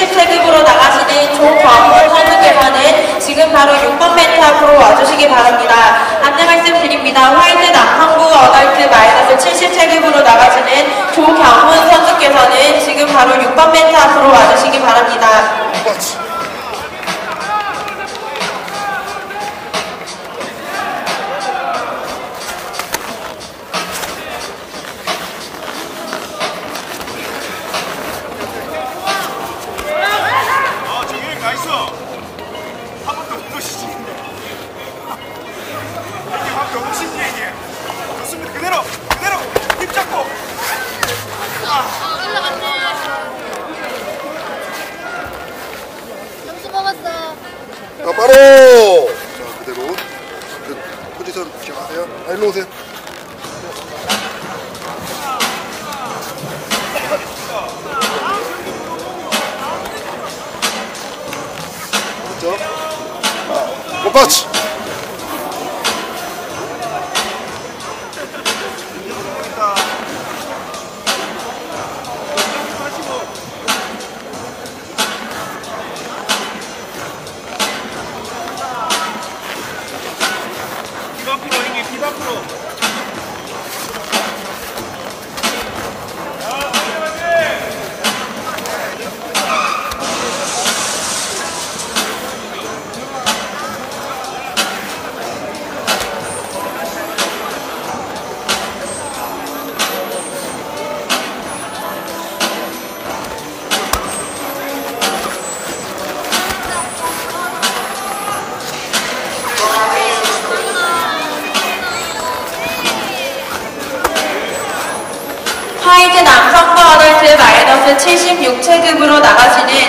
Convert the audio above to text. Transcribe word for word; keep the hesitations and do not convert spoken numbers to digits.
칠십 체급으로 나가시는 조광훈 선수께서는 지금 바로 육 번 멘트 앞으로 와주시기 바랍니다. 안내 말씀드립니다. 화이트 남성부 어덜트 마이너스 칠십 체급으로 나가시는 조경훈 선수께서는 지금 바로 육 번 멘트 앞으로 와주시기 바랍니다. 자, 바로! 자, 그대로. 그 포지션 기억하세요. 아, 일로 오세요. 그렇죠? 자, 꽃받치! 화이트 남성부 어덜트 마이너스 칠십육 체급으로 나가시는